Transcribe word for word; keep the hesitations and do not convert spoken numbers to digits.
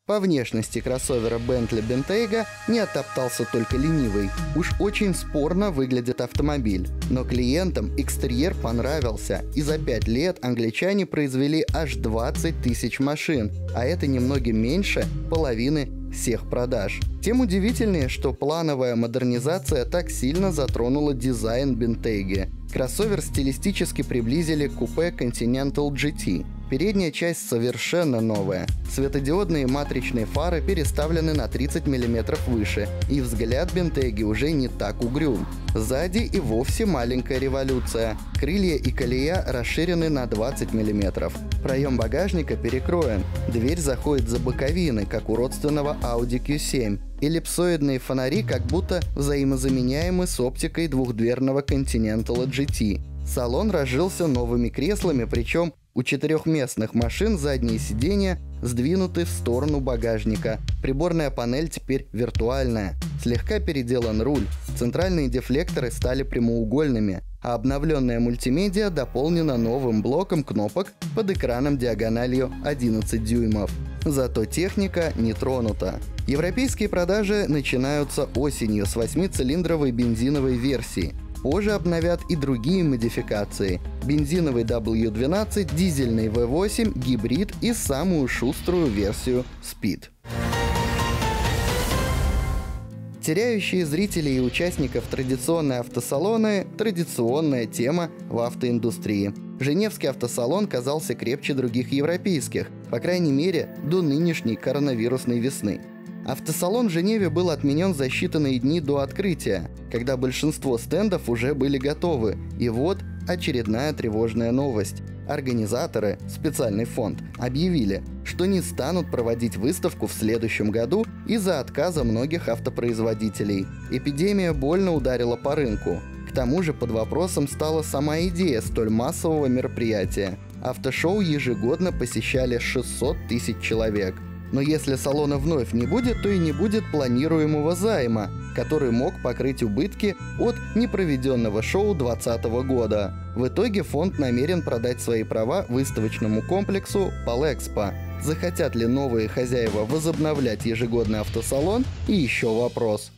По внешности кроссовера Bentley Bentayga не оттоптался только ленивый. Уж очень спорно выглядит автомобиль. Но клиентам экстерьер понравился, и за пять лет англичане произвели аж двадцать тысяч машин, а это немногим меньше половины всех продаж. Тем удивительнее, что плановая модернизация так сильно затронула дизайн Bentayga. Кроссовер стилистически приблизили к купе Continental джи ти. Передняя часть совершенно новая. Светодиодные матричные фары переставлены на тридцать миллиметров выше, и взгляд Bentayga уже не так угрюм. Сзади и вовсе маленькая революция. Крылья и колея расширены на двадцать миллиметров. Проем багажника перекроен. Дверь заходит за боковины, как у родственного Audi кью семь. Эллипсоидные фонари как будто взаимозаменяемы с оптикой двухдверного Continental джи ти. Салон разжился новыми креслами, причем у четырехместных машин задние сиденья сдвинуты в сторону багажника. Приборная панель теперь виртуальная. Слегка переделан руль. Центральные дефлекторы стали прямоугольными, а обновленная мультимедиа дополнена новым блоком кнопок под экраном диагональю одиннадцать дюймов. Зато техника не тронута. Европейские продажи начинаются осенью с восьмицилиндровой бензиновой версии. Позже обновят и другие модификации – бензиновый дабл ю двенадцать, дизельный ви восемь, гибрид и самую шуструю версию Speed. Теряющие зрителей и участников традиционные автосалоны – традиционная тема в автоиндустрии. Женевский автосалон казался крепче других европейских, по крайней мере, до нынешней коронавирусной весны. Автосалон в Женеве был отменен за считанные дни до открытия, когда большинство стендов уже были готовы. И вот очередная тревожная новость. Организаторы, специальный фонд, объявили, что не станут проводить выставку в следующем году из-за отказа многих автопроизводителей. Эпидемия больно ударила по рынку. К тому же под вопросом стала сама идея столь массового мероприятия. Автошоу ежегодно посещали шестьсот тысяч человек. Но если салона вновь не будет, то и не будет планируемого займа, который мог покрыть убытки от непроведенного шоу двадцатого года. В итоге фонд намерен продать свои права выставочному комплексу Полэкспо. Захотят ли новые хозяева возобновлять ежегодный автосалон – и еще вопрос.